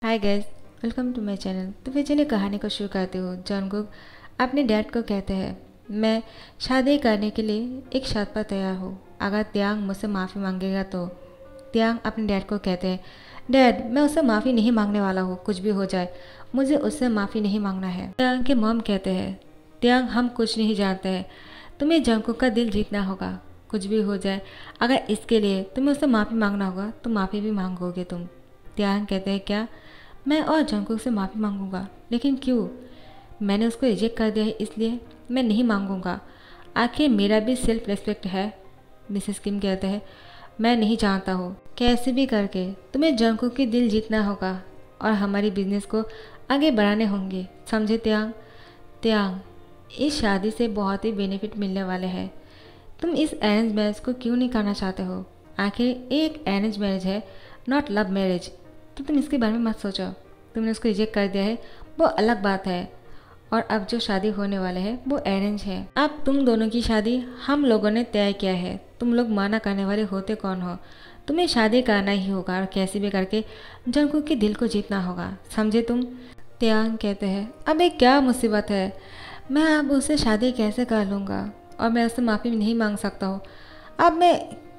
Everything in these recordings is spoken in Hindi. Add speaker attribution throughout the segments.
Speaker 1: Hi guys, welcome to my channel. तो फिर चलिए कहानी को शुरू करते हो। जंगकुक अपने डैड को कहते हैं, मैं शादी करने के लिए एक शर्त पर तैयार हूँ। अगर त्यांग मुझसे माफ़ी मांगेगा तो। त्यांग अपने डैड को कहते हैं, डैड मैं उससे माफ़ी नहीं मांगने वाला हूँ, कुछ भी हो जाए मुझे उससे माफ़ी नहीं मांगना है। त्यांग के मॉम कहते हैं, त्यांग हम कुछ नहीं जानते हैं, तुम्हें जंगकुक का दिल जीतना होगा, कुछ भी हो जाए अगर इसके लिए तुम्हें उससे माफ़ी मांगना होगा तो माफ़ी भी मांगोगे तुम। त्यांग कहते हैं, क्या मैं और जंगकुक से माफ़ी मांगूंगा? लेकिन क्यों? मैंने उसको रिजेक्ट कर दिया है इसलिए मैं नहीं मांगूंगा। आखिर मेरा भी सेल्फ रिस्पेक्ट है। मिसेस किम कहते हैं, मैं नहीं जानता हूँ, कैसे भी करके तुम्हें जंगकुक की दिल जीतना होगा और हमारी बिजनेस को आगे बढ़ाने होंगे, समझे त्यांग? त्यांग, इस शादी से बहुत ही बेनिफिट मिलने वाले हैं। तुम इस अरेंज मैरिज को क्यों नहीं करना चाहते हो? आखिर एक अरेंज मैरिज है, नॉट लव मैरिज। तो तुम इसके बारे में मत सोचो। तुमने उसको रिजेक्ट कर दिया है वो अलग बात है, और अब जो शादी होने वाले है वो अरेंज है। अब तुम दोनों की शादी हम लोगों ने तय किया है, तुम लोग माना करने वाले होते कौन हो? तुम्हें शादी करना ही होगा और कैसे भी करके जंगकुक के दिल को जीतना होगा, समझे तुम? त्यांग कहते हैं, अब ये क्या मुसीबत है, मैं अब उससे शादी कैसे कर लूँगा और मैं उससे माफ़ी नहीं मांग सकता हूँ। अब मैं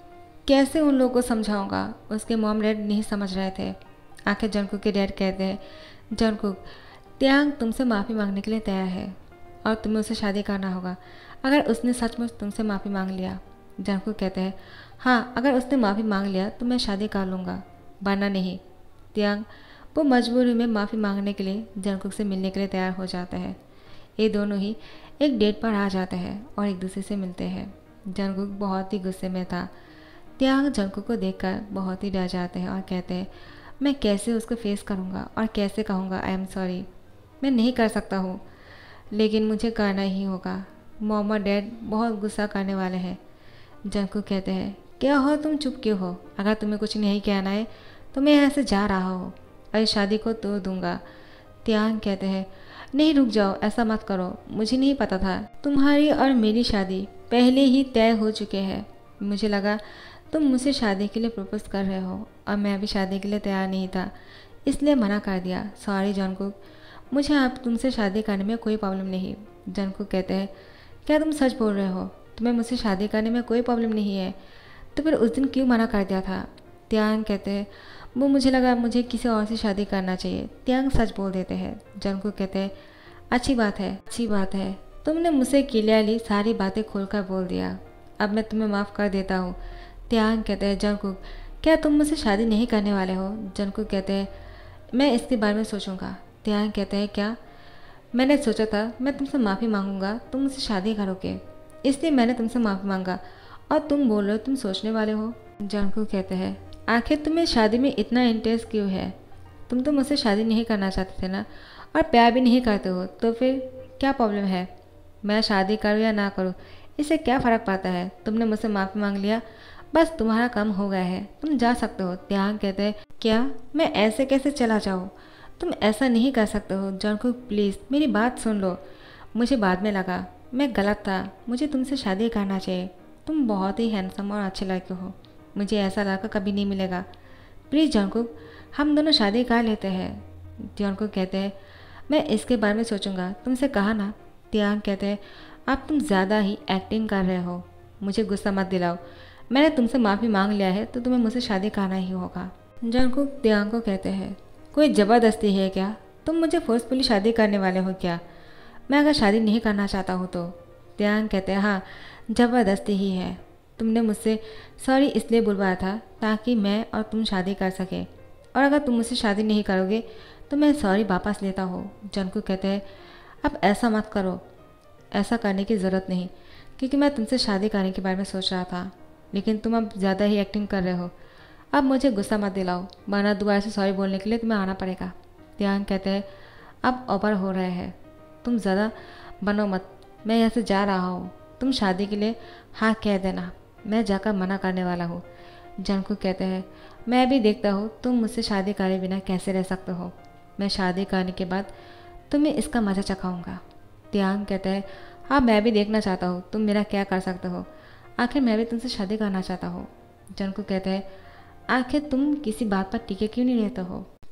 Speaker 1: कैसे उन लोगों को समझाऊंगा? उसके मॉम डैड नहीं समझ रहे थे। आखिर जंगकुक के डैड कहते हैं, जंगकुक, त्यांग तुमसे माफ़ी मांगने के लिए तैयार है और तुम्हें उससे शादी करना होगा अगर उसने सचमुच तुमसे माफ़ी मांग लिया। जंगकुक कहते हैं, हाँ अगर उसने माफ़ी मांग लिया तो मैं शादी कर लूँगा, वरना नहीं। त्यांग वो मजबूरी में माफ़ी मांगने के लिए जंगकुक से मिलने के लिए तैयार हो जाते हैं। ये दोनों ही एक डेट पर आ जाते हैं और एक दूसरे से मिलते हैं। जंगकुक बहुत ही गुस्से में था। त्यांग जंगकुक को देखकर बहुत ही डर जाते हैं और कहते हैं, मैं कैसे उसको फेस करूँगा और कैसे कहूँगा आई एम सॉरी। मैं नहीं कर सकता हूँ, लेकिन मुझे करना ही होगा। मॉम और डैड बहुत गुस्सा करने वाले हैं। जंगकुक कहते हैं, क्या हो तुम चुप क्यों हो? अगर तुम्हें कुछ नहीं कहना है तो मैं यहाँ से जा रहा हूँ और इस शादी को तोड़ दूँगा। त्यांग कहते हैं, नहीं रुक जाओ, ऐसा मत करो, मुझे नहीं पता था तुम्हारी और मेरी शादी पहले ही तय हो चुके हैं। मुझे लगा तुम मुझसे शादी के लिए प्रपोज कर रहे हो और मैं अभी शादी के लिए तैयार नहीं था, इसलिए मना कर दिया। सॉरी जंगकुक, मुझे अब तुमसे शादी करने में कोई प्रॉब्लम नहीं। जंगकुक कहते हैं, क्या तुम सच बोल रहे हो? तुम्हें मुझसे शादी करने में कोई प्रॉब्लम नहीं है, तो फिर उस दिन क्यों मना कर दिया था? त्यांग कहते हैं, वो मुझे लगा मुझे किसी और से शादी करना चाहिए। त्यांग सच बोल देते हैं। जंगकुक कहते हैं, अच्छी बात है, अच्छी बात है, तुमने मुझसे क्लियरली सारी बातें खोलकर बोल दिया, अब मैं तुम्हें माफ़ कर देता हूँ। त्यांग कहते हैं, जंगकुक, क्या तुम मुझसे शादी नहीं करने वाले हो? जंगकुक कहते हैं, मैं इसके बारे में सोचूंगा। त्यांग कहते हैं, क्या? मैंने सोचा था मैं तुमसे माफ़ी मांगूंगा, तुम मुझसे शादी करोगे, इसलिए मैंने तुमसे माफ़ी मांगा, और तुम बोल रहे हो तुम सोचने वाले हो। जंगकुक कहते हैं, आखिर तुम्हें शादी में इतना इंटरेस्ट क्यों है? तुम तो मुझसे शादी नहीं करना चाहते थे ना, और प्यार भी नहीं करते हो, तो फिर क्या प्रॉब्लम है? मैं शादी करूँ या ना करूँ इससे क्या फ़र्क पड़ता है? तुमने मुझसे माफ़ी मांग लिया, बस तुम्हारा काम हो गया है, तुम जा सकते हो। त्यांग कहते हैं, क्या मैं ऐसे कैसे चला जाऊँ? तुम ऐसा नहीं कर सकते हो। जंगकुक प्लीज़ मेरी बात सुन लो। मुझे बाद में लगा मैं गलत था, मुझे तुमसे शादी करना चाहिए। तुम बहुत ही हैंडसम और अच्छे लड़के हो, मुझे ऐसा लड़का कभी नहीं मिलेगा। प्लीज़ जंगकुक, हम दोनों शादी कर लेते हैं। जंगकुक कहते हैं, मैं इसके बारे में सोचूंगा, तुमसे कहा ना। त्यांग कहते हैं, अब तुम ज़्यादा ही एक्टिंग कर रहे हो, मुझे गुस्सा मत दिलाओ। मैंने तुमसे माफ़ी मांग लिया है तो तुम्हें मुझसे शादी करना ही होगा। जंगकुक त्यांग को कहते हैं, कोई ज़बरदस्ती है क्या? तुम मुझे फोर्सफुली शादी करने वाले हो क्या? मैं अगर शादी नहीं करना चाहता हूँ तो? त्यांग कहते हैं, हाँ ज़बरदस्ती ही है। तुमने मुझसे सॉरी इसलिए बुलवाया था ताकि मैं और तुम शादी कर सके, और अगर तुम मुझसे शादी नहीं करोगे तो मैं सॉरी वापस लेता हूँ। जंगकुक कहते हैं, अब ऐसा मत करो, ऐसा करने की ज़रूरत नहीं, क्योंकि मैं तुमसे शादी करने के बारे में सोच रहा था, लेकिन तुम अब ज़्यादा ही एक्टिंग कर रहे हो। अब मुझे गुस्सा मत दिलाओ, वरना दोबारा से सॉरी बोलने के लिए तुम्हें आना पड़ेगा। त्यांग कहते हैं, अब ओवर हो रहे हैं, तुम ज़्यादा बनो मत, मैं यहाँ से जा रहा हूँ। तुम शादी के लिए हाँ कह देना, मैं जाकर मना करने वाला हूँ। जंगकुक कहते हैं, मैं भी देखता हूँ तुम मुझसे शादी करे बिना कैसे रह सकते हो। मैं शादी करने के बाद तुम्हें इसका मज़ा चखाऊँगा। त्यांग कहते हैं, हाँ मैं भी देखना चाहता हूँ तुम मेरा क्या कर सकते हो, आखिर मैं भी तुमसे शादी करना चाहता हूँ। जंगकुक कहते हैं, आखिर तुम किसी बात पर टिके क्यों नहीं रहते हो?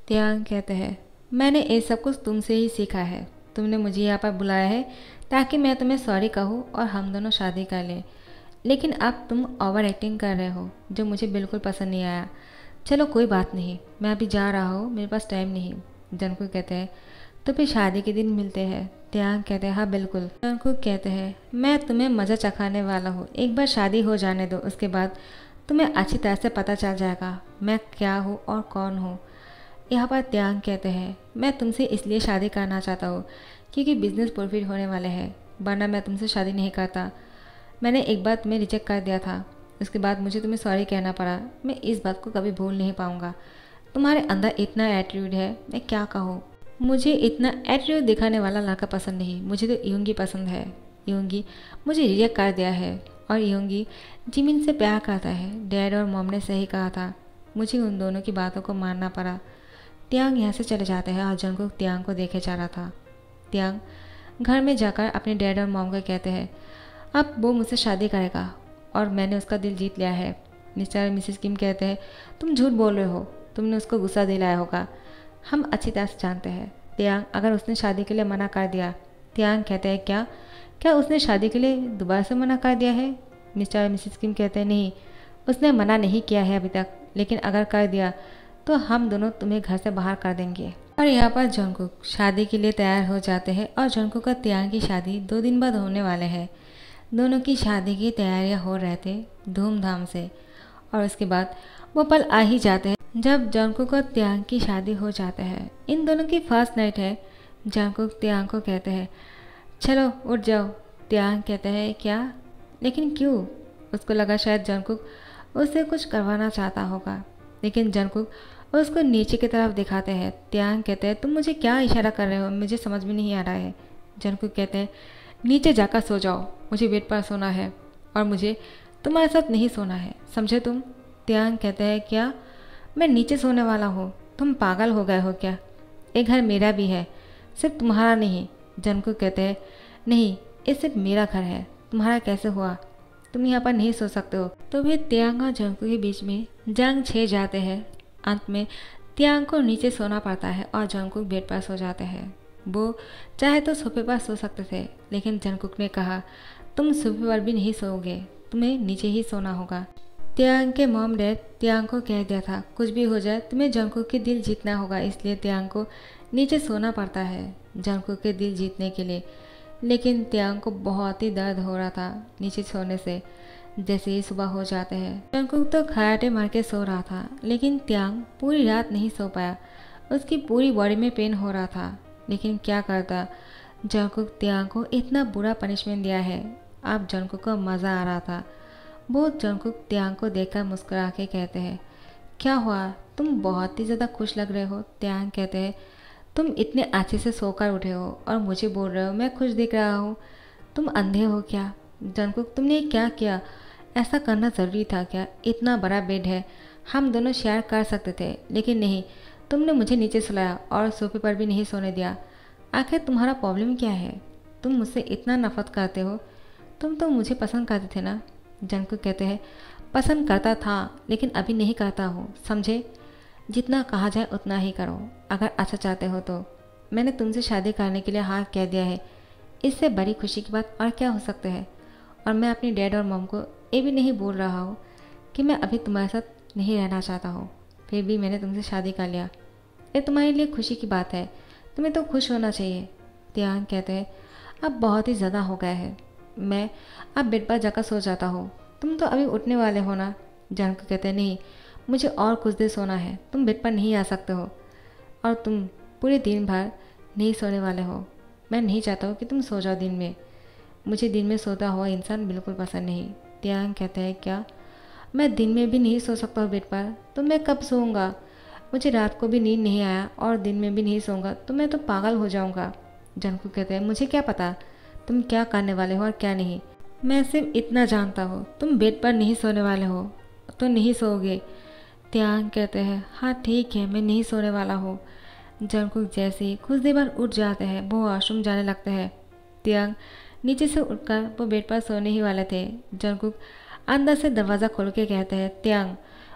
Speaker 1: त्यांग कहते हैं, मैंने ये सब कुछ तुमसे ही सीखा है। तुमने मुझे यहाँ पर बुलाया है ताकि मैं तुम्हें सॉरी कहूँ और हम दोनों शादी कर लें, लेकिन अब तुम ओवर एक्टिंग कर रहे हो जो मुझे बिल्कुल पसंद नहीं आया। चलो कोई बात नहीं, मैं अभी जा रहा हूँ, मेरे पास टाइम नहीं। जंगकुक कहते हैं, तो फिर शादी के दिन मिलते हैं। त्यांग कहते हैं, हाँ बिल्कुल। जंगकुक कहते हैं, मैं तुम्हें मज़ा चखाने वाला हूँ, एक बार शादी हो जाने दो, उसके बाद तुम्हें अच्छी तरह से पता चल जाएगा मैं क्या हूँ और कौन हूँ। यहाँ पर त्यांग कहते हैं, मैं तुमसे इसलिए शादी करना चाहता हूँ क्योंकि बिजनेस प्रॉफिट होने वाले हैं, वरना मैं तुमसे शादी नहीं करता। मैंने एक बार तुम्हें रिजेक्ट कर दिया था, उसके बाद मुझे तुम्हें सॉरी कहना पड़ा। मैं इस बात को कभी भूल नहीं पाऊँगा। तुम्हारे अंदर इतना एटीट्यूड है, मैं क्या कहूँ। मुझे इतना एटीट्यूड दिखाने वाला लड़का पसंद नहीं, मुझे तो योंगी पसंद है। योंगी मुझे रिजेक्ट कर दिया है और योंगी जिमिन से प्यार करता है। डैड और मॉम ने सही कहा था, मुझे उन दोनों की बातों को मानना पड़ा। त्यांग यहाँ से चले जाते हैं और जंगकुक त्यांग को देखे जा रहा था। त्यांग घर में जाकर अपने डैड और मॉम को कहते हैं, अब वो मुझसे शादी करेगा और मैंने उसका दिल जीत लिया है। मिस्टर और मिसेस किम कहते हैं, तुम झूठ बोल रहे हो, तुमने उसको गुस्सा दिलाया होगा, हम अच्छी तरह से जानते हैं। त्यांग, अगर उसने शादी के लिए मना कर दिया। त्यांग कहते हैं, क्या क्या उसने शादी के लिए दोबारा से मना कर दिया है। मिस्टर और मिसेस किम कहते हैं, नहीं, उसने मना नहीं किया है अभी तक, लेकिन अगर कर दिया तो हम दोनों तुम्हें घर से बाहर कर देंगे। और यहाँ पर जंगकुक शादी के लिए तैयार हो जाते हैं और जंगकुक और त्यांग की शादी 2 दिन बाद होने वाले हैं। दोनों की शादी की तैयारियां हो रहे थे धूमधाम से, और उसके बाद वो पल आ ही जाते हैं जब जंगकुक और त्यांग की शादी हो जाते हैं। इन दोनों की फर्स्ट नाइट है। जंगकुक त्यांग को कहते हैं, चलो उठ जाओ। त्यांग कहते हैं, क्या, लेकिन क्यों। उसको लगा शायद जंगकुक उससे कुछ करवाना चाहता होगा, लेकिन जंगकुक उसको नीचे की तरफ दिखाते हैं। त्यांग कहते हैं, तुम मुझे क्या इशारा कर रहे हो, मुझे समझ में नहीं आ रहा है। जंगकुक कहते हैं, नीचे जाकर सो जाओ, मुझे बेड पर सोना है और मुझे तुम्हारे साथ नहीं सोना है, समझे तुम। त्यांग कहते हैं, क्या मैं नीचे सोने वाला हूँ, तुम पागल हो गए हो क्या, ये घर मेरा भी है, सिर्फ तुम्हारा नहीं। जंगकुक कहते हैं, नहीं, ये सिर्फ मेरा घर है, तुम्हारा कैसे हुआ, तुम यहाँ पर नहीं सो सकते हो। तो फिर त्यांग और जंगकुक के बीच में जंग छिड़ जाते हैं। अंत में त्यांग को नीचे सोना पड़ता है और जंगकुक बेड पर सो जाते हैं। वो चाहे तो सोफे पर सो सकते थे, लेकिन जंगकुक ने कहा, तुम सोफे पर भी नहीं सोओगे, तुम्हें नीचे ही सोना होगा। त्यांग के मॉम डैड त्यांग को कह दिया था, कुछ भी हो जाए तुम्हें जंगकुक के दिल जीतना होगा, इसलिए त्यांग को नीचे सोना पड़ता है जंगकुक के दिल जीतने के लिए। लेकिन त्यांग को बहुत ही दर्द हो रहा था नीचे सोने से। जैसे ही सुबह हो जाते हैं, जंगकुक तो खराटे मार के सो रहा था, लेकिन त्यांग पूरी रात नहीं सो पाया। उसकी पूरी बॉडी में पेन हो रहा था, लेकिन क्या करता, जंगकुक त्यांग को इतना बुरा पनिशमेंट दिया है। अब जंगकुक को मज़ा आ रहा था। वो जंगकुक त्यांग को देखकर मुस्कुरा के कहते हैं, क्या हुआ, तुम बहुत ही ज़्यादा खुश लग रहे हो। त्यांग कहते हैं, तुम इतने अच्छे से सोकर उठे हो और मुझे बोल रहे हो मैं खुश दिख रहा हूँ, तुम अंधे हो क्या। जंगकुक, तुमने क्या किया, ऐसा करना ज़रूरी था क्या, इतना बड़ा बेड है, हम दोनों शेयर कर सकते थे, लेकिन नहीं, तुमने मुझे नीचे सुलाया और सोफे पर भी नहीं सोने दिया। आखिर तुम्हारा प्रॉब्लम क्या है, तुम मुझसे इतना नफरत करते हो, तुम तो मुझे पसंद करते थे ना। जंगकुक कहते हैं, पसंद करता था लेकिन अभी नहीं करता हूँ, समझे, जितना कहा जाए उतना ही करो, अगर अच्छा चाहते हो तो। मैंने तुमसे शादी करने के लिए हाँ कह दिया है, इससे बड़ी खुशी की बात और क्या हो सकता है। और मैं अपनी डैड और मॉम को ये भी नहीं बोल रहा हूँ कि मैं अभी तुम्हारे साथ नहीं रहना चाहता हूँ, फिर भी मैंने तुमसे शादी कर लिया, ये तुम्हारे लिए खुशी की बात है, तुम्हें तो खुश होना चाहिए। त्यांग कहते हैं, अब बहुत ही ज़्यादा हो गया है, मैं अब बेड पर जाकर सो जाता हूँ, तुम तो अभी उठने वाले हो ना। जंगकुक कहते हैं, नहीं, मुझे और कुछ देर सोना है, तुम बेड पर नहीं आ सकते हो और तुम पूरे दिन भर नहीं सोने वाले हो। मैं नहीं चाहता हूँ कि तुम सो जाओ दिन में, मुझे दिन में सोता हुआ इंसान बिल्कुल पसंद नहीं। त्यांग कहते हैं, क्या मैं दिन में भी नहीं सो सकता हूँ बेड पर, तो मैं कब सोऊंगा, मुझे रात को भी नींद नहीं आया और दिन में भी नहीं सोऊंगा तो मैं तो पागल हो जाऊंगा। जंगकुक कहते हैं, मुझे क्या पता तुम क्या करने वाले हो और क्या नहीं, मैं सिर्फ इतना जानता हूँ, तुम बेड पर नहीं सोने वाले हो तो नहीं सोओगे। त्यांग कहते हैं, हाँ ठीक है, मैं नहीं सोने वाला हूँ। जंगकुक जैसे ही कुछ देर बाद उठ जाते हैं, वो वॉशरूम जाने लगते हैं। त्यांग नीचे से उठकर वो बेड पर सोने ही वाले थे। जंगकुक अंदर से दरवाज़ा खोल के कहते हैं, त्यांग,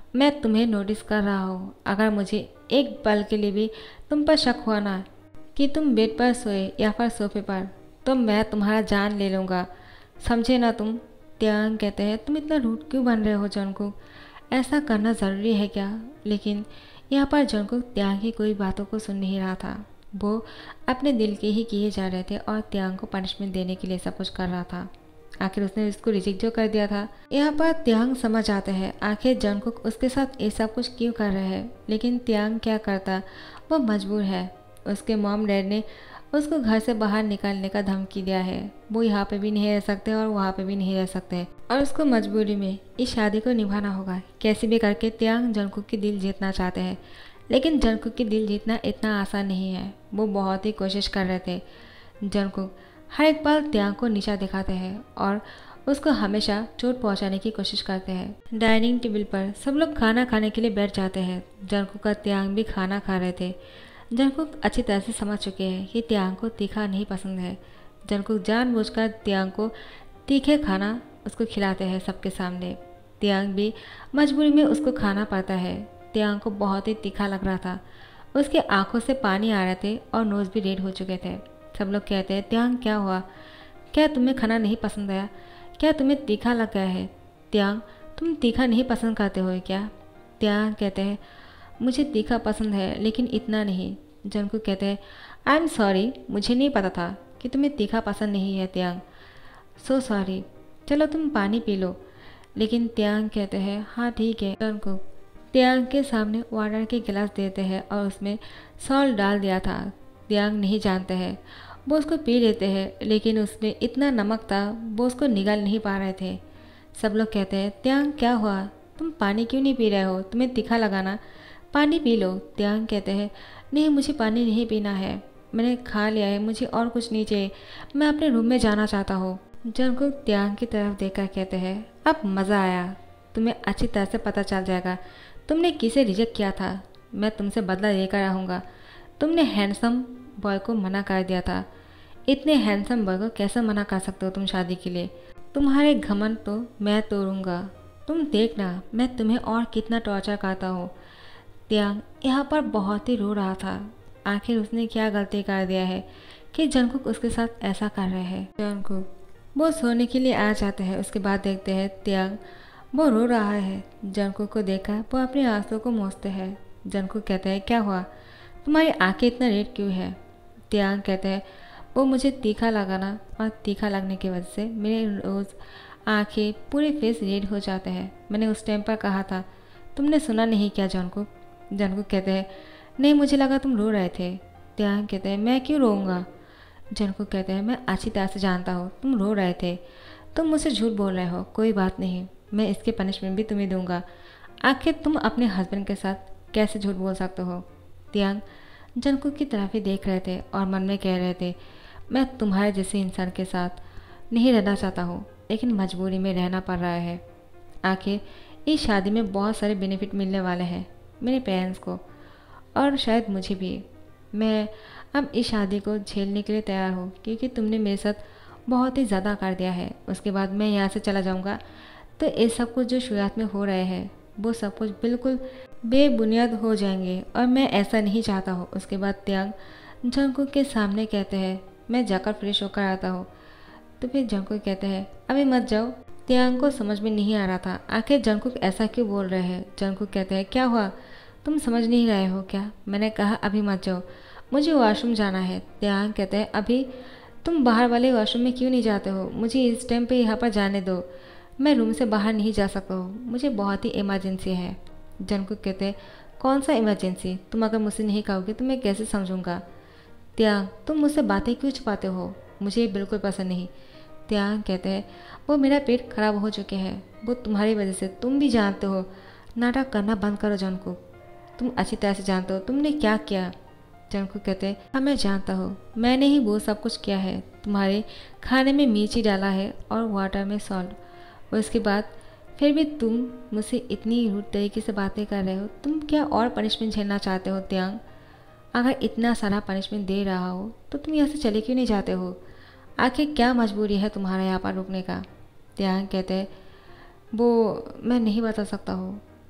Speaker 1: मैं तुम्हें नोटिस कर रहा हूँ। अगर मुझे एक पल के लिए भी तुम पर शक हुआ ना कि तुम बेड पर सोए या फिर सोफे पर, तो मैं तुम्हारा जान ले लूँगा, समझे ना तुम। त्यांग कहते हैं, तुम इतना रूड क्यों बन रहे हो जंगकुक? ऐसा करना ज़रूरी है क्या? लेकिन यहाँ पर जंगकुक त्यांग की कोई बातों को सुन नहीं रहा था। वो अपने दिल के ही किए जा रहे थे और त्यांग को पनिशमेंट देने के लिए सब कुछ कर रहा था। आखिर उसने उसको रिजेक्ट जो कर दिया था। यहाँ पर त्यांग समझ आता है आखिर जंगकुक उसके साथ ये सब कुछ क्यों कर रहे हैं। लेकिन त्यांग क्या करता, वो मजबूर है। उसके मॉम डैड ने उसको घर से बाहर निकालने का धमकी दिया है। वो यहाँ पे भी नहीं रह सकते और वहाँ पे भी नहीं रह सकते और उसको मजबूरी में इस शादी को निभाना होगा। कैसे भी करके त्यांग जंगकुक की दिल जीतना चाहते हैं, लेकिन जंगकुक की दिल जीतना इतना आसान नहीं है। वो बहुत ही कोशिश कर रहे थे। जंगकुक हर एक पल त्यांग को नीचा दिखाते हैं और उसको हमेशा चोट पहुंचाने की कोशिश करते हैं। डाइनिंग टेबल पर सब लोग खाना खाने के लिए बैठ जाते हैं। जंगकुक का त्यांग भी खाना खा रहे थे। जंगकुक अच्छी तरह से समझ चुके हैं कि त्यांग को तीखा नहीं पसंद है। जंगकुक जानबूझकर त्यांग को तीखे खाना उसको खिलाते हैं सबके सामने। त्यांग भी मजबूरी में उसको खाना पड़ता है। त्यांग को बहुत ही तीखा लग रहा था। उसके आंखों से पानी आ रहे थे और नोज़ भी रेड हो चुके थे। सब लोग कहते हैं, त्यांग क्या हुआ? क्या तुम्हें खाना नहीं पसंद आया? क्या तुम्हें तीखा लग गया है? त्यांग, तुम तीखा नहीं पसंद करते हो क्या? त्यांग कहते हैं, मुझे तीखा पसंद है लेकिन इतना नहीं। जंगकुक कहते हैं, आई एम सॉरी, मुझे नहीं पता था कि तुम्हें तीखा पसंद नहीं है त्यांग। सो सॉरी, चलो तुम पानी पी लो। लेकिन त्यांग कहते हैं, हाँ ठीक है। जंगकुक त्यांग के सामने वाटर के गिलास देते हैं और उसमें सॉल्ट डाल दिया था। त्यांग नहीं जानते हैं। वो उसको पी लेते हैं लेकिन उसमें इतना नमक था वो उसको निगल नहीं पा रहे थे। सब लोग कहते हैं, त्यांग क्या हुआ? तुम पानी क्यों नहीं पी रहे हो? तुम्हें तीखा लगाना, पानी पी लो। त्यांग कहते हैं, नहीं मुझे पानी नहीं पीना है, मैंने खा लिया है, मुझे और कुछ नहीं चाहिए, मैं अपने रूम में जाना चाहता हूँ। जंगकुक त्यांग की तरफ देखकर कहते हैं, अब मज़ा आया, तुम्हें अच्छी तरह से पता चल जाएगा तुमने किसे रिजेक्ट किया था। मैं तुमसे बदला लेकर रहूँगा। तुमने हैंडसम बॉय को मना कर दिया था। इतने हैंडसम बॉय को कैसे मना कर सकते हो तुम शादी के लिए? तुम्हारे घमंड तो मैं तोड़ूंगा। तुम देखना मैं तुम्हें और कितना टॉर्चर करता हूँ। त्यांग यहाँ पर बहुत ही रो रहा था। आखिर उसने क्या गलती कर दिया है कि जंगकुक उसके साथ ऐसा कर रहे हैं। जंगकुक वो सोने के लिए आ जाते हैं। उसके बाद देखते हैं त्यांग वो रो रहा है। जंगकुक को देखकर वो अपने आंसू को मोचते हैं। जंगकुक कहते हैं, क्या हुआ? तुम्हारी आंखें इतना रेड क्यों है? त्यांग कहते हैं, वो मुझे तीखा लगाना और तीखा लगने की वजह से मेरे रोज़ आंखें पूरे फेस रेड हो जाते हैं। मैंने उस टाइम पर कहा था, तुमने सुना नहीं क्या जंगकुक? जंगकुक कहते हैं, नहीं मुझे लगा तुम रो रहे थे। त्यांग कहते हैं, मैं क्यों रोऊंगा? जंगकुक कहते हैं, मैं अच्छी तरह से जानता हूँ तुम रो रहे थे, तुम मुझसे झूठ बोल रहे हो। कोई बात नहीं, मैं इसके पनिशमेंट भी तुम्हें दूंगा। आखिर तुम अपने हस्बैंड के साथ कैसे झूठ बोल सकते हो? त्यांग जंगकुक की तरफ ही देख रहे थे और मन में कह रहे थे, मैं तुम्हारे जैसे इंसान के साथ नहीं रहना चाहता हूँ, लेकिन मजबूरी में रहना पड़ रहा है। आखिर इस शादी में बहुत सारे बेनिफिट मिलने वाले हैं मेरे पेरेंट्स को और शायद मुझे भी। मैं अब इस शादी को झेलने के लिए तैयार हूँ क्योंकि तुमने मेरे साथ बहुत ही ज़्यादा कर दिया है। उसके बाद मैं यहाँ से चला जाऊँगा तो ये सब कुछ जो शुरुआत में हो रहे हैं वो सब कुछ बिल्कुल बेबुनियाद हो जाएंगे और मैं ऐसा नहीं चाहता हूँ। उसके बाद त्यांग जंगकुक के सामने कहते हैं, मैं जाकर फ्रेश होकर आता हूँ। तो फिर जंगकुक कहते हैं, अभी मत जाओ। त्यांग को समझ में नहीं आ रहा था आखिर जंगकुक ऐसा क्यों बोल रहे हैं। जंगकुक कहते हैं, क्या हुआ? तुम समझ नहीं रहे हो क्या? मैंने कहा अभी मत जाओ, मुझे वॉशरूम जाना है। त्यांग कहते हैं, अभी? तुम बाहर वाले वॉशरूम में क्यों नहीं जाते हो? मुझे इस टाइम पे यहाँ पर जाने दो, मैं रूम से बाहर नहीं जा सकता हूँ, मुझे बहुत ही इमरजेंसी है। जंगकुक कहते हैं, कौन सा इमरजेंसी? तुम अगर मुझसे नहीं कहोगे तो मैं कैसे समझूंगा? त्यांग तुम मुझसे बातें क्यों छुपाते हो? मुझे ये बिल्कुल पसंद नहीं। त्यांग कहते हैं, वो मेरा पेट खराब हो चुके हैं, वो तुम्हारी वजह से। तुम भी जानते हो, नाटक करना बंद करो जंगकुक, तुम अच्छी तरह से जानते हो तुमने क्या किया। जंगकुक कहते हैं, हाँ मैं जानता हूँ, मैंने ही वो सब कुछ किया है। तुम्हारे खाने में मिर्ची डाला है और वाटर में सॉल्ट, और उसके बाद फिर भी तुम मुझसे इतनी रूड तरीके से बातें कर रहे हो। तुम क्या और पनिशमेंट झेलना चाहते हो त्यांग? अगर इतना सारा पनिशमेंट दे रहा हो तो तुम यहाँ से चले क्यों नहीं जाते हो? आखिर क्या मजबूरी है तुम्हारा यहाँ पर रुकने का? त्यांग कहते हैं, वो मैं नहीं बता सकता हूँ,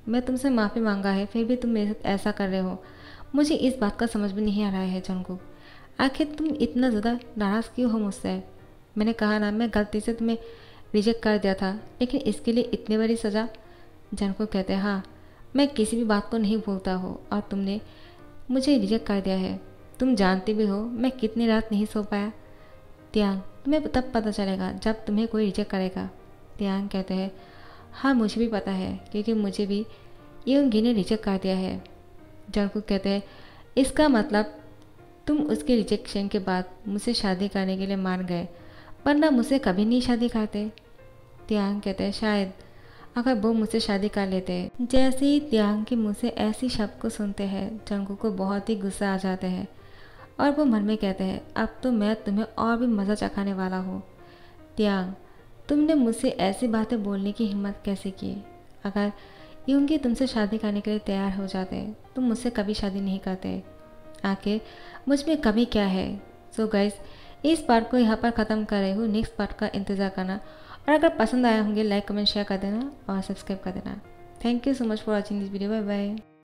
Speaker 1: मैं तुमसे माफ़ी मांगा है, फिर भी तुम मेरे साथ ऐसा कर रहे हो। मुझे इस बात का समझ में नहीं आ रहा है जंगकुक। आखिर तुम इतना ज़्यादा नाराज़ क्यों हो मुझसे? मैंने कहा ना, मैं गलती से तुम्हें रिजेक्ट कर दिया था, लेकिन इसके लिए इतनी बड़ी सज़ा? जंगकुक कहते हैं, हाँ, मैं किसी भी बात को नहीं भूलता हूँ और तुमने मुझे रिजेक्ट कर दिया है। तुम जानती भी हो मैं कितनी रात नहीं सो पाया। तियांग, तुम्हें तब पता चलेगा जब तुम्हें कोई रिजेक्ट करेगा। तियांग कहते हैं, हाँ मुझे भी पता है, क्योंकि मुझे भी यूंगी ने रिजेक्ट कर दिया है। जंगकुक कहते हैं, इसका मतलब तुम उसके रिजेक्शन के बाद मुझसे शादी करने के लिए मान गए, वरना मुझसे कभी नहीं शादी करते। तियांग कहते हैं, शायद अगर वो मुझसे शादी कर लेते। जैसे ही तियांग के मुँह से ऐसी शब्द को सुनते हैं, जंगकुक को बहुत ही गुस्सा आ जाते हैं और वो मन में कहते हैं, अब तो मैं तुम्हें और भी मज़ा चखाने वाला हूँ। तियांग, तुमने मुझसे ऐसी बातें बोलने की हिम्मत कैसे की? अगर यूंगी तुमसे शादी करने के लिए तैयार हो जाते, तुम मुझसे कभी शादी नहीं करते। आखिर मुझ में कमी क्या है? सो गाइस, इस पार्ट को यहाँ पर ख़त्म कर रही हूँ। नेक्स्ट पार्ट का इंतज़ार करना, और अगर पसंद आया होंगे लाइक कमेंट शेयर कर देना और सब्सक्राइब कर देना। Thank you so much for watching this video. Bye bye.